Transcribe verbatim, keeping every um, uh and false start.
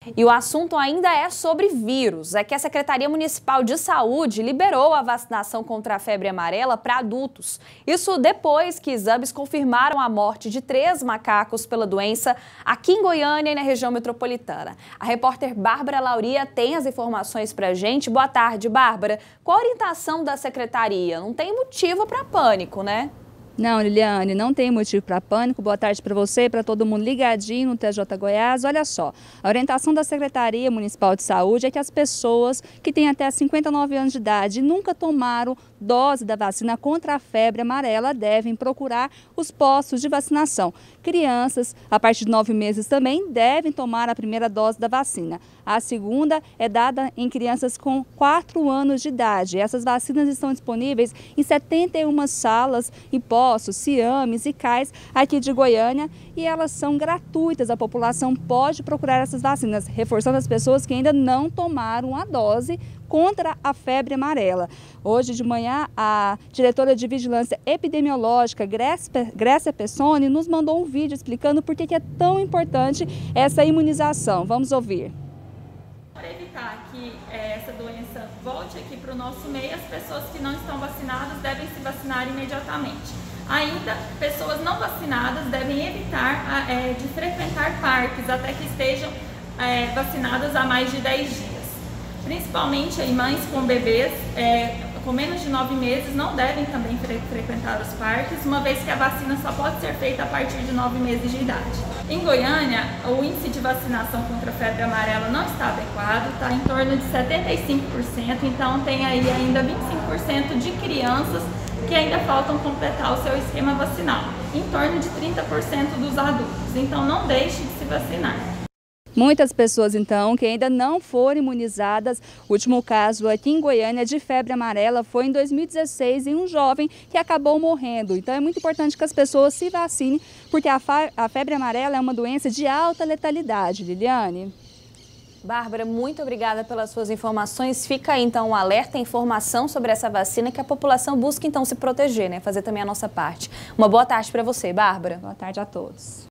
E o assunto ainda é sobre vírus. É que a Secretaria Municipal de Saúde liberou a vacinação contra a febre amarela para adultos. Isso depois que exames confirmaram a morte de três macacos pela doença aqui em Goiânia e na região metropolitana. A repórter Bárbara Lauria tem as informações para a gente. Boa tarde, Bárbara. Qual a orientação da Secretaria? Não tem motivo para pânico, né? Não, Liliane, não tem motivo para pânico. Boa tarde para você e para todo mundo ligadinho no T J Goiás. Olha só, a orientação da Secretaria Municipal de Saúde é que as pessoas que têm até cinquenta e nove anos de idade e nunca tomaram dose da vacina contra a febre amarela devem procurar os postos de vacinação. Crianças a partir de nove meses também devem tomar a primeira dose da vacina. A segunda é dada em crianças com quatro anos de idade. Essas vacinas estão disponíveis em setenta e uma salas e postos, Ciames e Cais aqui de Goiânia e elas são gratuitas. A população pode procurar essas vacinas, reforçando as pessoas que ainda não tomaram a dose contra a febre amarela. Hoje de manhã, a diretora de Vigilância Epidemiológica, Grécia Pessoni, nos mandou um vídeo explicando por que é tão importante essa imunização. Vamos ouvir. Para evitar que é, essa doença volte aqui para o nosso meio, as pessoas que não estão vacinadas devem se vacinar imediatamente. Ainda, pessoas não vacinadas devem evitar é, de frequentar parques até que estejam é, vacinadas há mais de dez dias. Principalmente aí, mães com bebês é, com menos de nove meses não devem também fre frequentar os parques, uma vez que a vacina só pode ser feita a partir de nove meses de idade. Em Goiânia, o índice de vacinação contra a febre amarela não está adequado, está em torno de setenta e cinco por cento, então tem aí ainda vinte e cinco por cento de crianças que ainda faltam completar o seu esquema vacinal, em torno de trinta por cento dos adultos, então não deixe de se vacinar. Muitas pessoas, então, que ainda não foram imunizadas. O último caso aqui em Goiânia de febre amarela foi em dois mil e dezesseis em um jovem que acabou morrendo. Então é muito importante que as pessoas se vacinem, porque a, a febre amarela é uma doença de alta letalidade. Liliane? Bárbara, muito obrigada pelas suas informações. Fica aí, então, um alerta, informação sobre essa vacina, que a população busca, então, se proteger, né? Fazer também a nossa parte. Uma boa tarde para você, Bárbara. Boa tarde a todos.